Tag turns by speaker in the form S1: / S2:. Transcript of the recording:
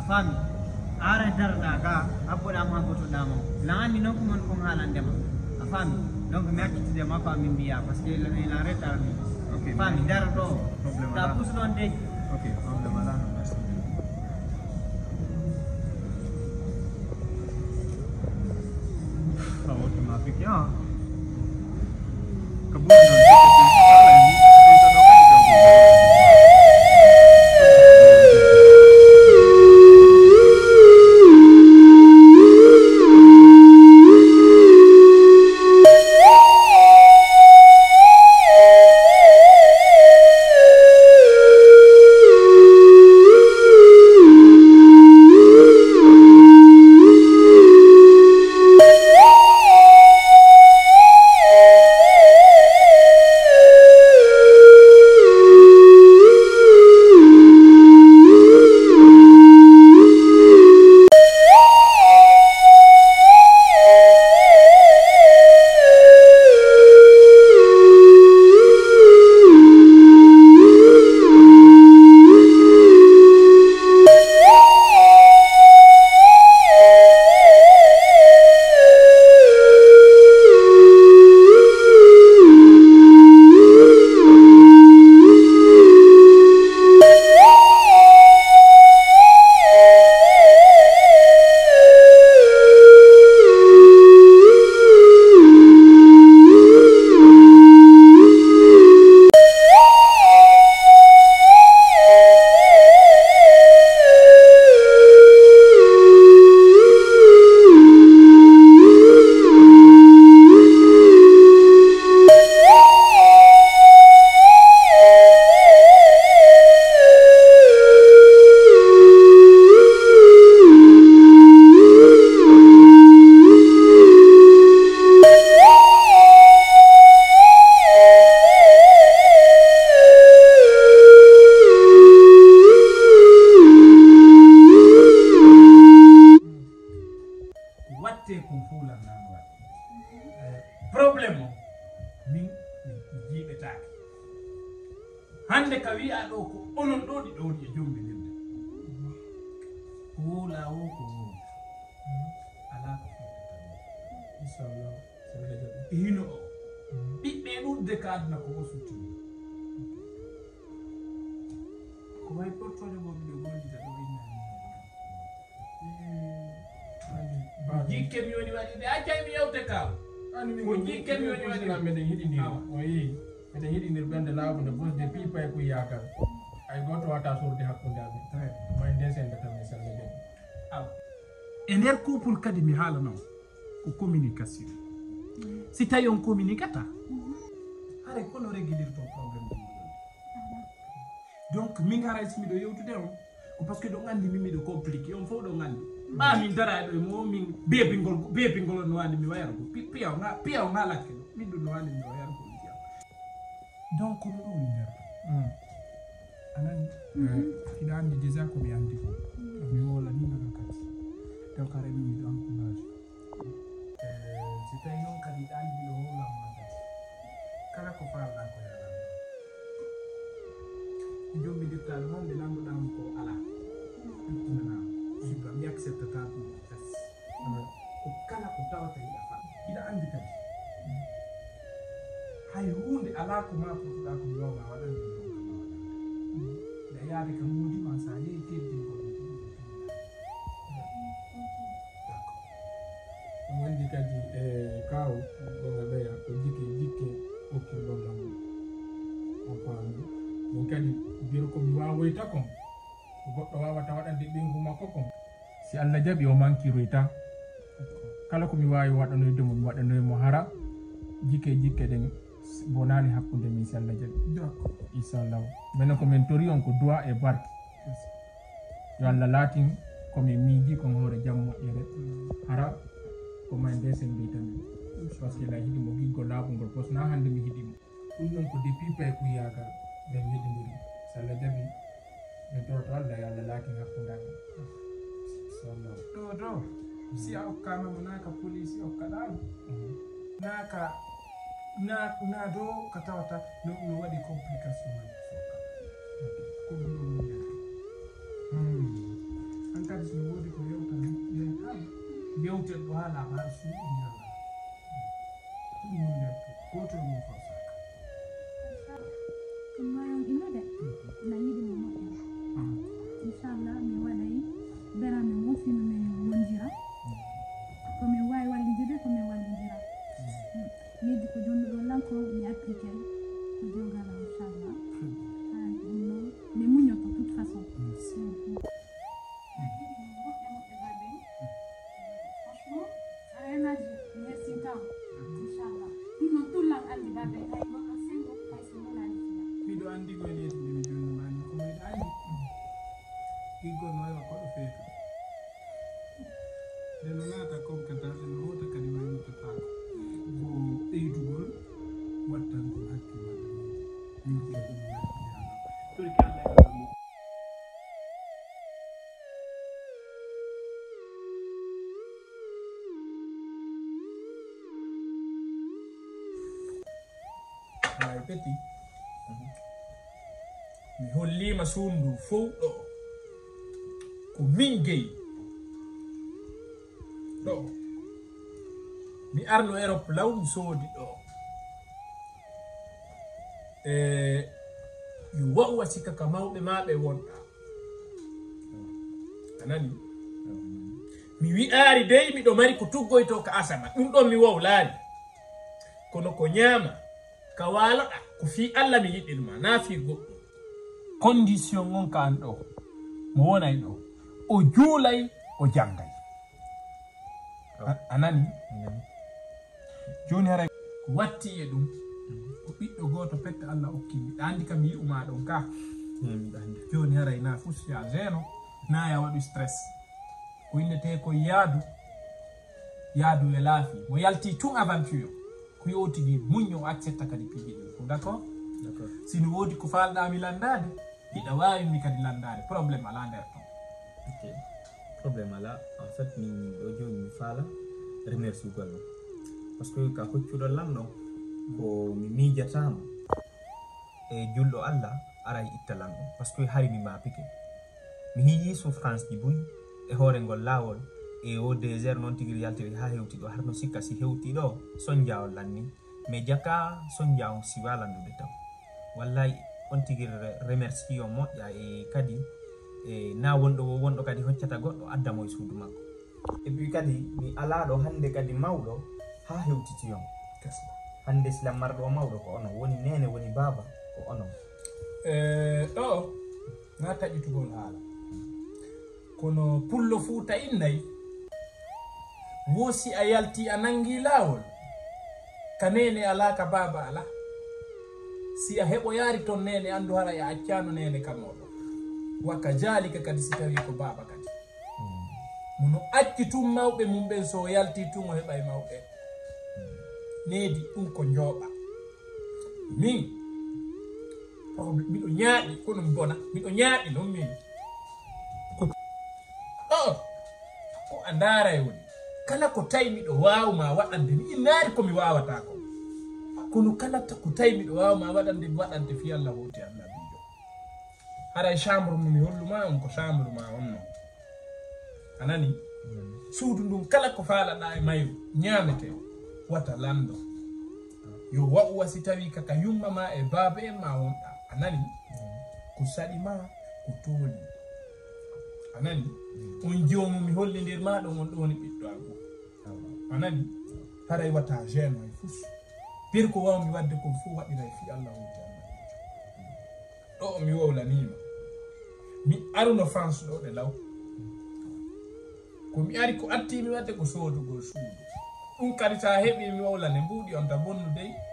S1: afami ara darda ga abboda ma boto damo lani non ko mon ko halandema afami donc merci de ma fami biya parce que la retard ni okay fami dardo problème ta pousse non de okay problème ala no merci automatique ya kabul problème min jibe taake hande ka wi a do ko onon do di do e jombe ninde ko lawo ko ala ko inshallah hino bibbe dudde ka aduna ko osuti ko way portoje mo be gondi da do inna jikke mi woni wadi de accay mi yewte ka ko jikke mi woni wadi
S2: men hidindir oyi men hidindir bende laabude bosde pipay ko yakal ay goto wata sorde hakkunde amen très may desen de tamé sal de
S3: aw e nder couple kadi mi haala non ko communication si tawi on communicata hare kono régulirto probléme ɗum donc min haray simi ɗo yewtude on ko par ce que ɗo andi min miɗo compliqué on fof ɗo andi ɓa min dara ɗo e mo min beebingol no wandi mi wayata ko piyaw nga lakke ɗo min ɗum no wandi mi wayata ko ndiyam donc kono ɗo woni nder anani hiɗa andi déjà komi andi ko mi wolaninoɗo kadi donc hare min miɗo encourage si tawi noon kadi ɗa andi miɗo holanma kadi kala ko falɗa ko yaɗan jommi dirtaɗo noon nde nanduɗamo ko ala ɗumtinanama surtout mi accepte ta ɗum gas ko kala ko tawata hiɗa fa hiɗa andi kadi hay hunde ala ko ma potoɗa ko yowma waɗande nde yaade kam modima sa yehi teddingol
S2: wandi kadi e kaw gonga ɓeya ko jikke hokkirɗon lamu on faami min kadi biro komi wawoyta kon ko goɗɗo wawata waɗande ɓengu makko kon si Allah jaɓi o mankiroyta kala komi wawi waɗanoydemo mi waɗanoymo hara jikke ɗen bonani hakkude min si Allah jaɓi inchallahu minen komin tori on ko duwa e barke yo Allah laatin komin miiji kon hoore jam moƴƴere hara ko may ndesen mbiytami par ce que la hiɗimo giggol laaɓugol posna hande mi hiɗimo ɗum ɗon ko depuis pay ko yagal ɓen heɗidiri so Allah jaɓi min toroto Allah yo Allah laatin hakkudamen inchallahu
S3: ɗo si a hokkama mo naka police hokkaɗamo naka na do ka tawata no waɗi complication man ko ɗum ɗon wiyata an kadi so woodi ko yewtan yewtama yewten ɗo ha labar suuɗi ñalla ɗum woni nder to goto mum fawsaka
S4: Kemarin ini deh, nanti di rumah ya. Insyaallah mi waɗay berame mo fino mi wondira ko mi wawi wallidire ko mi wallidira yiddi ko jonɗo ɗo lanko mi appliqué ko jogala inchallah ɗum noon mi muñoto toute façon franchement arenaji mi hersintama inchallah ɗum noon tullam andi babe ay goɗɗo sengo hay so molani fiya
S3: miɗo andi koye leydi ndi mi jonnimani ko miɗo andi iggol no wawa koɗo feeto nde no naata compétence no wota kadi waynotatako ko ɓeydugol wattangol hakkillaɗe min ko ɗum naɗiyaama torki allah e laamu hay peti mi hollima suundu fof ɗo ko min geyi ɗo mi arno Europe law mi soodi ɗo yo wa'uwa sika ka mawɓe maɓe wonɗa anani mi wi'aari dey miɗo mari ko tuggoyto ka asama ɗum ɗon mi wowlaari kono ko ñaama ka waaloɗa ko fi Allah mi yiɗinma na fi goɗɗo condition on ka an ɗo mo wonay ɗo o juulay o janngay anani joni hara ko watti e ɗum ko ɓiɗɗo goto petta Allah okkimi andi kam mi yi'uma ɗon ka joni haray na fusya zeno na ya waɗu stress ko innete ko yaadu e laafi mo yalti tun aventure ko yowtigi muño o accetta kadi piiji ɗin ko d'accord sino woodi ko falɗami landade hiɗa wawi mi kadi landade probléme ala nder ton
S5: problème ala en fait min ɗo joni mi faala remercie gol no par ce que ka hoccuɗo lamɗo ko mi miijatama e julɗo Allah aray itta lamɗo par ce que hari mi mapike mi hiyi souffrance ji buy e hoore ngol laawol e o désert noon tigui yaltiri ha hewti ɗo harno sikka si hewti ɗo sonjawol lanni mais jaka sonjaw siwa landude taw wallahi on tigui remercie o moƴƴa e kadi e na wonɗo kadi hoccata goɗɗo addamo e suudu makko et puis kadi mi alaɗo hande kadi mawɗo ha hewtiti on hande silam marɗo mawɗo ko onon woni nene woni baba ko onon
S3: ɗo na taƴitugol haala kono pullo fuuta innayi wosi a yalti a nangi laawol ka nene ala ka baba ala si a heɓo yaari ton nene andu hara a accano nene kamoɗo waka jalika kadi si tawi ko baba kadi mono acci tun mawɓe mum ɓen so yalti tun o heɓa e mawɓe needi ɗum ko jooɓa min miɗo ñaaɗi kono mi bona miɗo ñaaɗi noon min ko a ndaara e woni kala ko tawi miɗo waawma waɗande mi innaari komi wawata ko kono kala ko tawi miɗo waawma waɗande mi waɗante fi Allah hoti Allah bijo haray chambre mum mi holluma on ko chambre ma on noon anani suudu ndun kala ko faalaɗa e mayru ñaamete wata lando yo wa'u wasi tawi kaka yumma ma e baba en ma wonɗa anani ko saɗi ma ko tooli anani on jomum mi hollidir ma ɗon on ɗo woni ɓiɗɗo agoo anani haray wata gene e fus bir ko wawmi wadde kon fof waɗiray fi Allah hoti Allah ɗo mi wowlanima mi aruno France ɗo ɗe law ko mi ari ko attimi wadde ko soodugol suudu ɗum kadi sa heeɓi mi wowlane mbuuɗi on ta bonnu dey